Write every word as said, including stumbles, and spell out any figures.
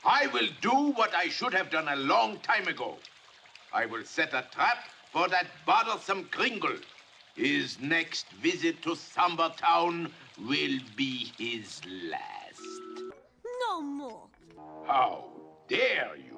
I will do what I should have done a long time ago. I will set a trap for that bothersome Kringle. His next visit to Somber Town will be his last. No more. How dare you?